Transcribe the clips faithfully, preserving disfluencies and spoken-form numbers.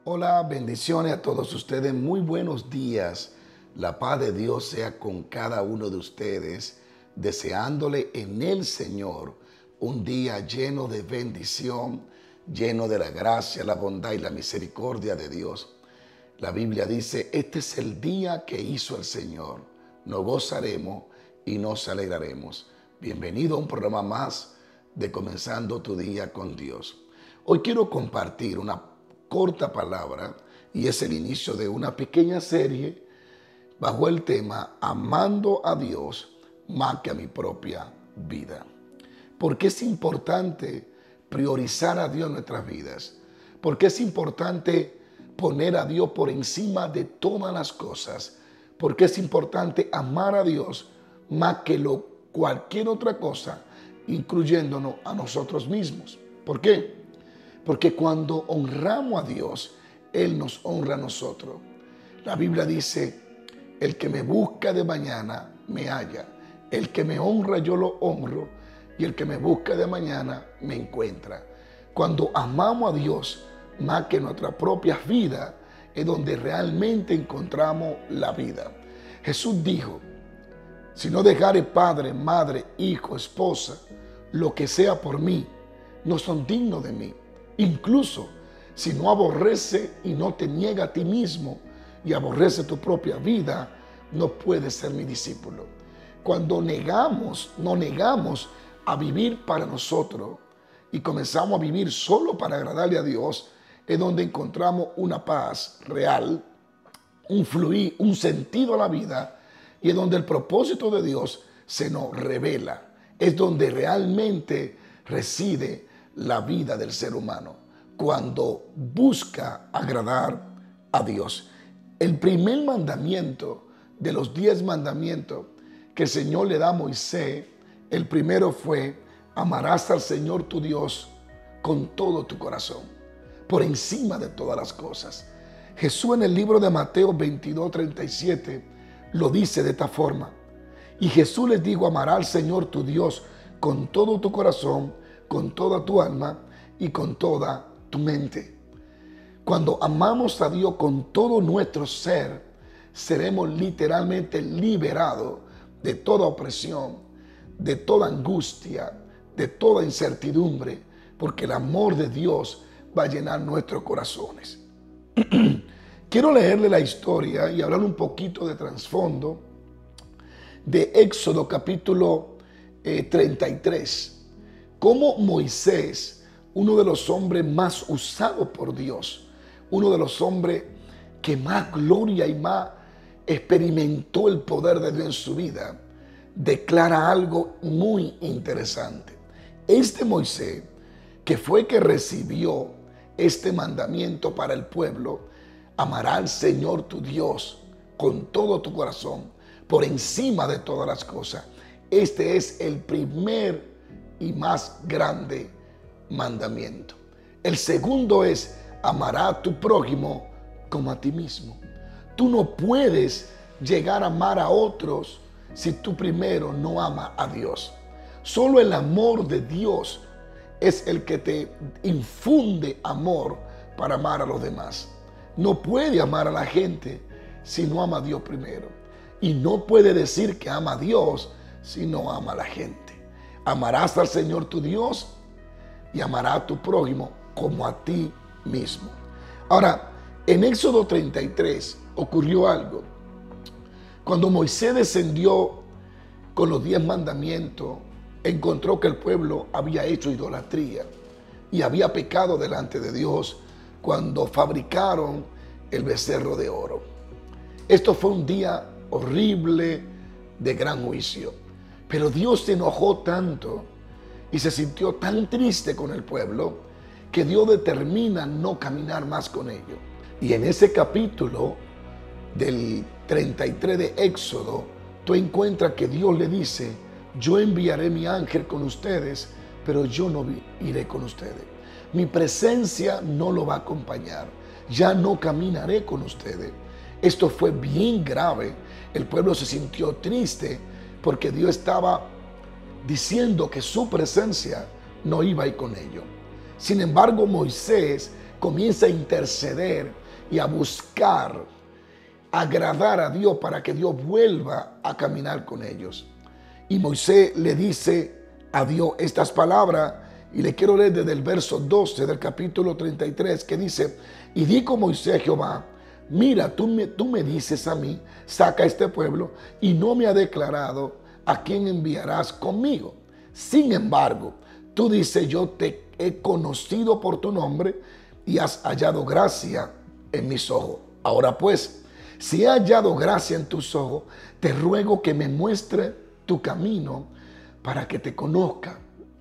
Hola, bendiciones a todos ustedes. Muy buenos días. La paz de Dios sea con cada uno de ustedes, deseándole en el Señor un día lleno de bendición, lleno de la gracia, la bondad y la misericordia de Dios. La Biblia dice, este es el día que hizo el Señor. Nos gozaremos y nos alegraremos. Bienvenido a un programa más de Comenzando tu Día con Dios. Hoy quiero compartir una corta palabra y es el inicio de una pequeña serie bajo el tema Amando a Dios más que a mi propia vida. Porque es importante priorizar a Dios en nuestras vidas. Porque es importante poner a Dios por encima de todas las cosas. Porque es importante amar a Dios más que lo, cualquier otra cosa, incluyéndonos a nosotros mismos. ¿Por qué? Porque cuando honramos a Dios, Él nos honra a nosotros. La Biblia dice, el que me busca de mañana me halla. El que me honra yo lo honro y el que me busca de mañana me encuentra. Cuando amamos a Dios más que nuestra propia vida, es donde realmente encontramos la vida. Jesús dijo, si no dejare padre, madre, hijo, esposa, lo que sea por mí, no son dignos de mí. Incluso si no aborrece y no te niega a ti mismo y aborrece tu propia vida, no puedes ser mi discípulo. Cuando negamos, no negamos a vivir para nosotros y comenzamos a vivir solo para agradarle a Dios, es donde encontramos una paz real, un fluir, un sentido a la vida, y es donde el propósito de Dios se nos revela. Es donde realmente reside la vida del ser humano, cuando busca agradar a Dios. El primer mandamiento de los diez mandamientos que el Señor le da a Moisés, el primero fue, amarás al Señor tu Dios con todo tu corazón, por encima de todas las cosas. Jesús en el libro de Mateo veintidós, treinta y siete lo dice de esta forma. Y Jesús les dijo, amarás al Señor tu Dios con todo tu corazón, con toda tu alma y con toda tu mente. Cuando amamos a Dios con todo nuestro ser, seremos literalmente liberados de toda opresión, de toda angustia, de toda incertidumbre, porque el amor de Dios va a llenar nuestros corazones. Quiero leerle la historia y hablar un poquito de trasfondo de Éxodo capítulo eh, treinta y tres. Cómo Moisés, uno de los hombres más usados por Dios, uno de los hombres que más gloria y más experimentó el poder de Dios en su vida, declara algo muy interesante. Este Moisés, que fue que recibió este mandamiento para el pueblo, amará al Señor tu Dios con todo tu corazón, por encima de todas las cosas. Este es el primer y más grande mandamiento. El segundo es, amará a tu prójimo como a ti mismo. Tú no puedes llegar a amar a otros si tú primero no amas a Dios. Solo el amor de Dios es el que te infunde amor para amar a los demás. No puede amar a la gente si no ama a Dios primero. Y no puede decir que ama a Dios si no ama a la gente. Amarás al Señor tu Dios y amarás a tu prójimo como a ti mismo. Ahora, en Éxodo treinta y tres ocurrió algo. Cuando Moisés descendió con los diez mandamientos, encontró que el pueblo había hecho idolatría y había pecado delante de Dios cuando fabricaron el becerro de oro. Esto fue un día horrible de gran juicio. Pero Dios se enojó tanto y se sintió tan triste con el pueblo que Dios determina no caminar más con ellos. Y en ese capítulo del treinta y tres de Éxodo, tú encuentras que Dios le dice, yo enviaré mi ángel con ustedes, pero yo no iré con ustedes. Mi presencia no lo va a acompañar. Ya no caminaré con ustedes. Esto fue bien grave. El pueblo se sintió triste porque Dios estaba diciendo que su presencia no iba a ir con ellos. Sin embargo, Moisés comienza a interceder y a buscar agradar a Dios para que Dios vuelva a caminar con ellos. Y Moisés le dice a Dios estas palabras, y le quiero leer desde el verso doce del capítulo treinta y tres, que dice: y dijo Moisés a Jehová: mira, tú me, tú me dices a mí, saca a este pueblo, y no me ha declarado a quién enviarás conmigo. Sin embargo, tú dices: yo te he conocido por tu nombre y has hallado gracia en mis ojos. Ahora pues, si he hallado gracia en tus ojos, te ruego que me muestre tu camino para que te conozca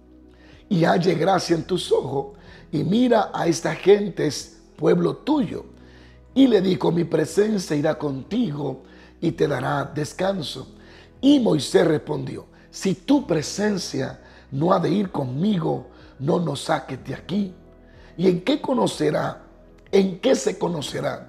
y halle gracia en tus ojos, y mira a esta gente, es pueblo tuyo. Y le dijo: mi presencia irá contigo y te dará descanso. Y Moisés respondió: si tu presencia no ha de ir conmigo, no nos saques de aquí. ¿Y en qué conocerá? ¿En qué se conocerá?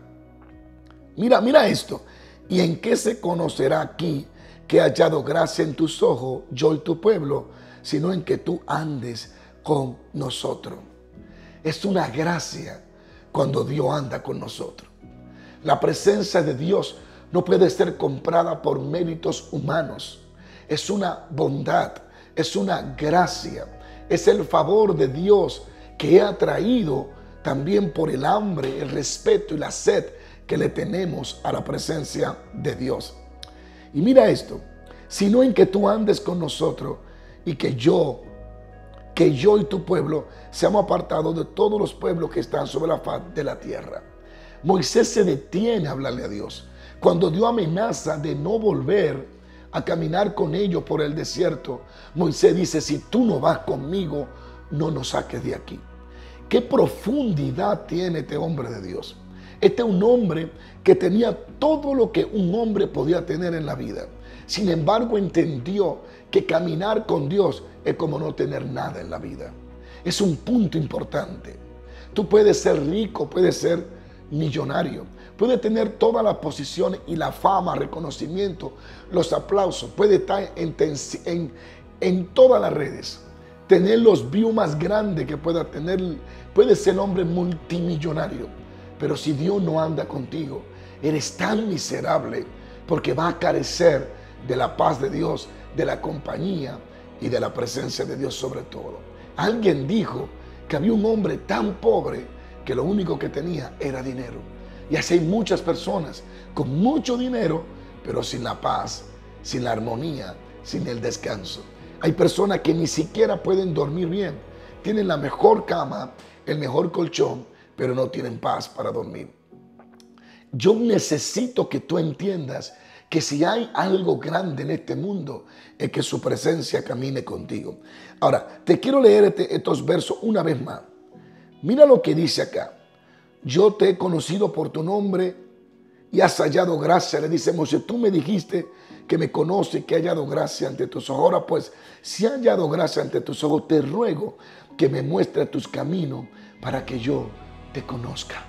Mira, mira esto. ¿Y en qué se conocerá aquí que he hallado gracia en tus ojos, yo y tu pueblo, sino en que tú andes con nosotros? Es una gracia cuando Dios anda con nosotros. La presencia de Dios no puede ser comprada por méritos humanos. Es una bondad, es una gracia, es el favor de Dios que ha traído también por el hambre, el respeto y la sed que le tenemos a la presencia de Dios. Y mira esto: sino en que tú andes con nosotros y que yo, que yo y tu pueblo seamos apartados de todos los pueblos que están sobre la faz de la tierra. Moisés se detiene a hablarle a Dios. Cuando Dios amenaza de no volver a caminar con ellos por el desierto, Moisés dice: si tú no vas conmigo, no nos saques de aquí. ¿Qué profundidad tiene este hombre de Dios? Este es un hombre que tenía todo lo que un hombre podía tener en la vida. Sin embargo, entendió que caminar con Dios es como no tener nada en la vida. Es un punto importante. Tú puedes ser rico, puedes ser millonario, puedes tener todas las posiciones y la fama, reconocimiento, los aplausos, puedes estar en, en, en todas las redes, tener los views más grandes que pueda tener, puedes ser hombre multimillonario, pero si Dios no anda contigo, eres tan miserable porque va a carecer de la paz de Dios, de la compañía y de la presencia de Dios sobre todo. Alguien dijo que había un hombre tan pobre que lo único que tenía era dinero. Y así hay muchas personas con mucho dinero, pero sin la paz, sin la armonía, sin el descanso. Hay personas que ni siquiera pueden dormir bien. Tienen la mejor cama, el mejor colchón, pero no tienen paz para dormir. Yo necesito que tú entiendas que si hay algo grande en este mundo, es que su presencia camine contigo. Ahora, te quiero leer este, estos versos una vez más. Mira lo que dice acá. Yo te he conocido por tu nombre y has hallado gracia. Le dice Moisés: tú me dijiste que me conoces, que he hallado gracia ante tus ojos. Ahora pues, si he hallado gracia ante tus ojos, te ruego que me muestres tus caminos para que yo te conozca.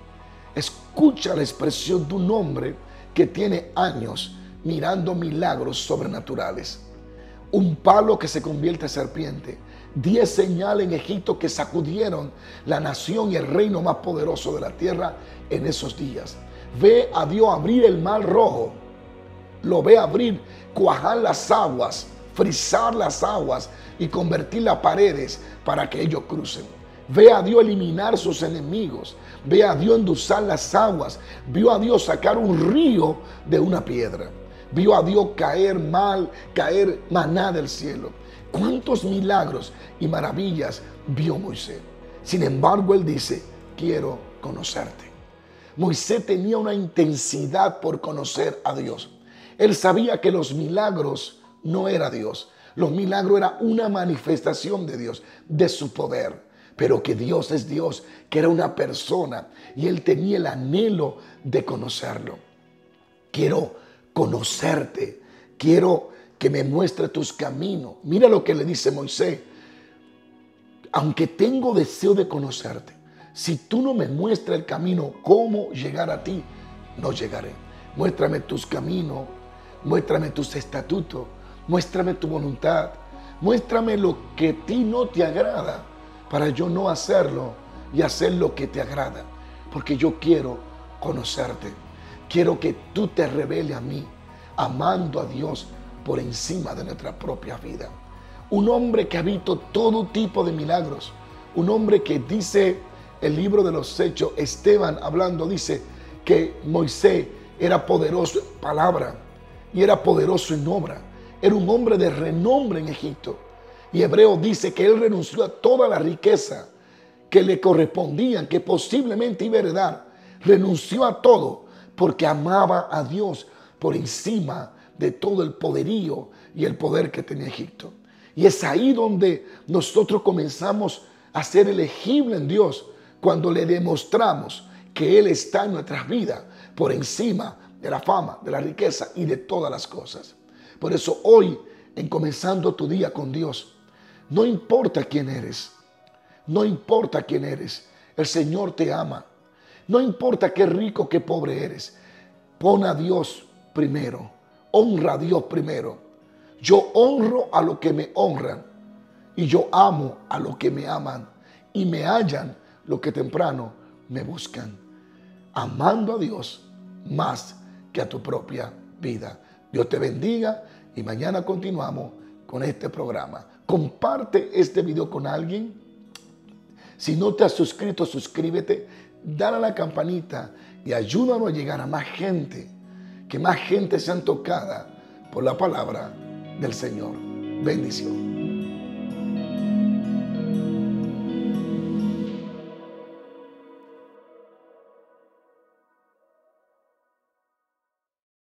Escucha la expresión de un hombre que tiene años mirando milagros sobrenaturales. Un palo que se convierte en serpiente. Diez señales en Egipto que sacudieron la nación y el reino más poderoso de la tierra en esos días. Ve a Dios abrir el mar rojo. Lo ve abrir, cuajar las aguas, frizar las aguas y convertir las paredes para que ellos crucen. Ve a Dios eliminar sus enemigos. Ve a Dios endulzar las aguas. Vio a Dios sacar un río de una piedra. Vio a Dios caer mal, caer maná del cielo. ¿Cuántos milagros y maravillas vio Moisés? Sin embargo, él dice: quiero conocerte. Moisés tenía una intensidad por conocer a Dios. Él sabía que los milagros no era Dios. Los milagros era una manifestación de Dios, de su poder. Pero que Dios es Dios, que era una persona, y él tenía el anhelo de conocerlo. Quiero conocerte, quiero que me muestre tus caminos. Mira lo que le dice Moisés: aunque tengo deseo de conocerte, si tú no me muestras el camino, cómo llegar a ti, no llegaré. Muéstrame tus caminos, muéstrame tus estatutos, muéstrame tu voluntad, muéstrame lo que a ti no te agrada, para yo no hacerlo y hacer lo que te agrada, porque yo quiero conocerte. Quiero que tú te reveles a mí, amando a Dios por encima de nuestra propia vida. Un hombre que ha visto todo tipo de milagros. Un hombre que dice el libro de los Hechos, Esteban hablando, dice que Moisés era poderoso en palabra y era poderoso en obra. Era un hombre de renombre en Egipto. Y Hebreo dice que él renunció a toda la riqueza que le correspondían, que posiblemente iba a heredar. Renunció a todo porque amaba a Dios por encima de todo el poderío y el poder que tenía Egipto. Y es ahí donde nosotros comenzamos a ser elegibles en Dios, cuando le demostramos que Él está en nuestras vidas por encima de la fama, de la riqueza y de todas las cosas. Por eso hoy, en comenzando tu día con Dios, no importa quién eres, no importa quién eres, el Señor te ama. No importa qué rico, qué pobre eres, pon a Dios primero, honra a Dios primero. Yo honro a los que me honran y yo amo a los que me aman y me hallan los que temprano me buscan, amando a Dios más que a tu propia vida. Dios te bendiga y mañana continuamos con este programa. Comparte este video con alguien. Si no te has suscrito, suscríbete, dale a la campanita y ayúdanos a llegar a más gente, que más gente sean tocada por la palabra del Señor. Bendición.